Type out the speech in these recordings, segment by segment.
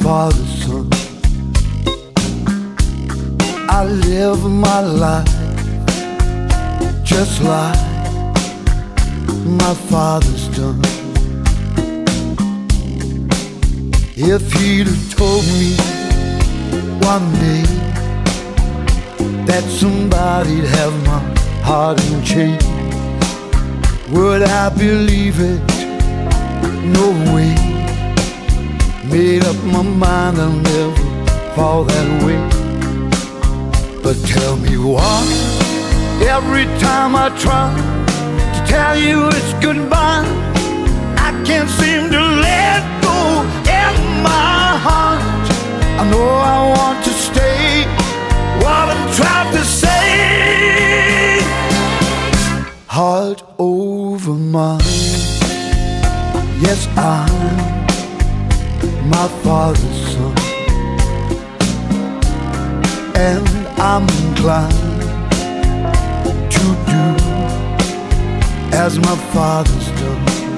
father's son. I live my life just like my father's done. If he'd have told me one day that somebody'd have my heart in chains, would I believe it? No way. Made up my mind I'll never fall that way. But tell me what, every time I try to tell you it's goodbye, I can't seem to let go in my heart. I know I want to stay, what I'm trying to say. Heart over mind, yes, I'm my father's son, and I'm inclined to do as my father's done.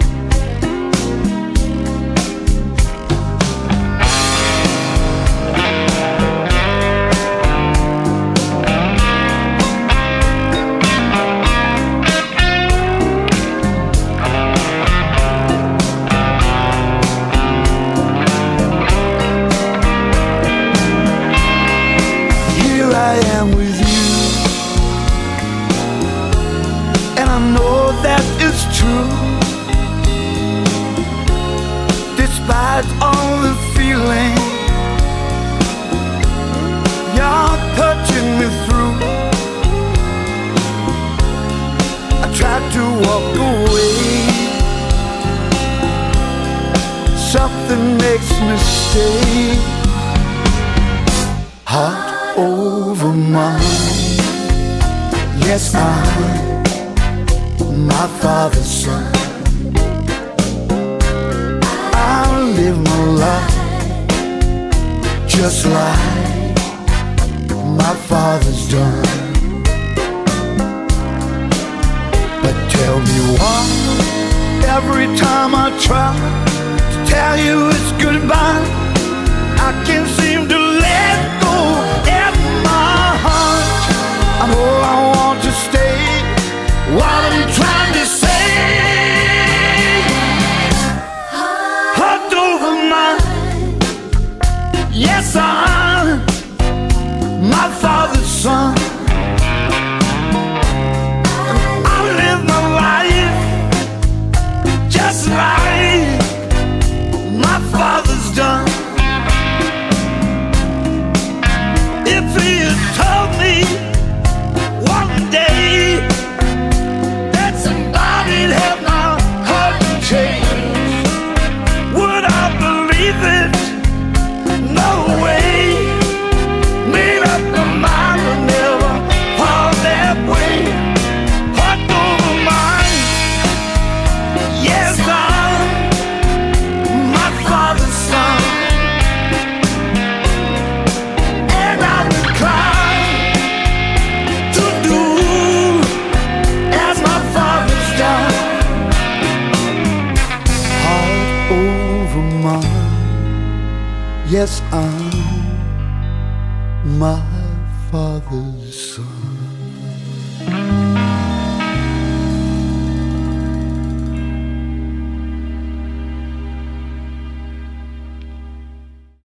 I am with you, and I know that it's true. Despite all the feeling you're touching me through, I tried to walk away. Something makes me stay. Heart over mine, yes, I'm my father's son. I live my life just like my father's done. But tell me why, every time I try to tell you it's goodbye, I can't seem to let go. I know I want to stay, what I'm trying to say. Heart over mind, yes, I'm my father's son. I live my life just like my father's done. If he had told me one day that somebody'd have my heart changed, would I believe it? No way. Made up my mind to never fall that way. Heart over mind, yes, I'm my father's son, and I'm inclined to do as my father's done. Heart over mind, yes, I'm my father's son.